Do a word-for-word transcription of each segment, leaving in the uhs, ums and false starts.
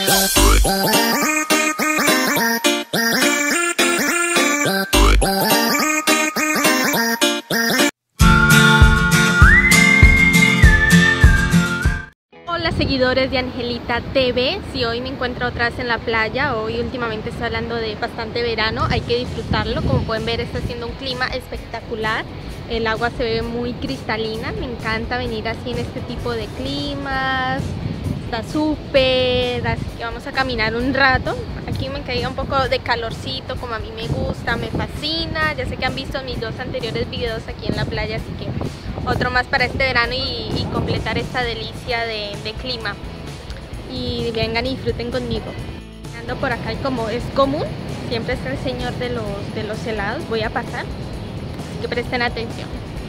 Hola seguidores de Angelita T V, si hoy me encuentro otra vez en la playa, hoy últimamente estoy hablando de bastante verano, hay que disfrutarlo. Como pueden ver, está haciendo un clima espectacular, el agua se ve muy cristalina, me encanta venir así en este tipo de climas, está súper, así que vamos a caminar un rato. Aquí me caiga un poco de calorcito como a mí me gusta, me fascina, ya sé que han visto mis dos anteriores videos aquí en la playa, así que otro más para este verano y, y completar esta delicia de, de clima. Y vengan y disfruten conmigo. Ando por acá y como es común, siempre está el señor de los, de los helados. Voy a pasar, así que presten atención.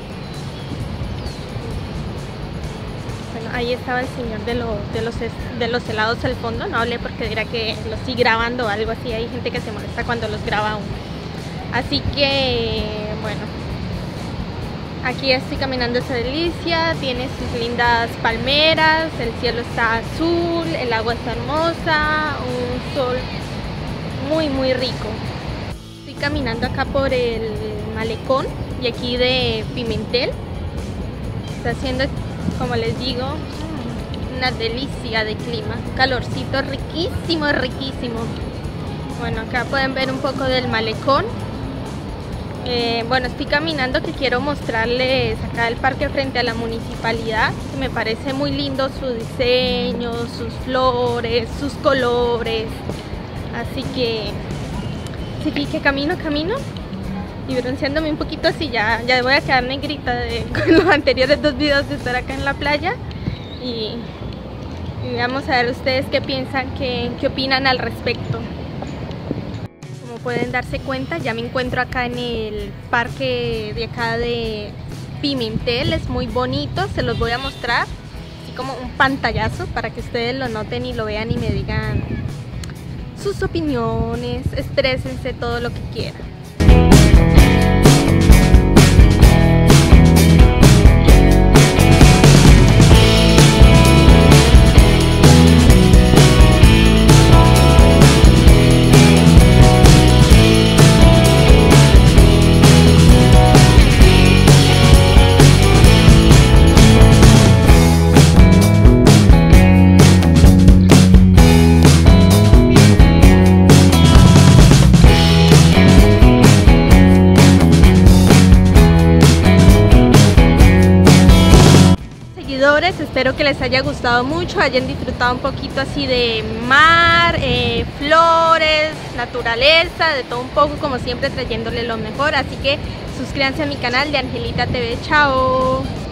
Bueno, ahí estaba el señor de los, de los, de los helados al fondo. No hablé porque dirá que lo estoy grabando o algo así. Hay gente que se molesta cuando los graba uno. Así que, bueno, aquí estoy caminando esa delicia, tiene sus lindas palmeras, el cielo está azul, el agua está hermosa, un sol muy muy rico. Estoy caminando acá por el malecón y aquí de Pimentel. Está haciendo, como les digo, una delicia de clima, calorcito riquísimo, riquísimo. Bueno, acá pueden ver un poco del malecón. Eh, bueno, estoy caminando que quiero mostrarles acá el parque frente a la municipalidad, que me parece muy lindo su diseño, sus flores, sus colores, así que sí que camino, camino y bronceándome un poquito así, ya, ya voy a quedar negrita de, con los anteriores dos videos de estar acá en la playa y, y vamos a ver ustedes qué piensan, qué, qué opinan al respecto. Pueden darse cuenta, ya me encuentro acá en el parque de acá de Pimentel, es muy bonito, se los voy a mostrar así como un pantallazo para que ustedes lo noten y lo vean y me digan sus opiniones, exprésense todo lo que quieran. Espero que les haya gustado mucho, hayan disfrutado un poquito así de mar, eh, flores, naturaleza, de todo un poco, como siempre trayéndole lo mejor. Así que suscríbanse a mi canal de Angelita T V. Chao.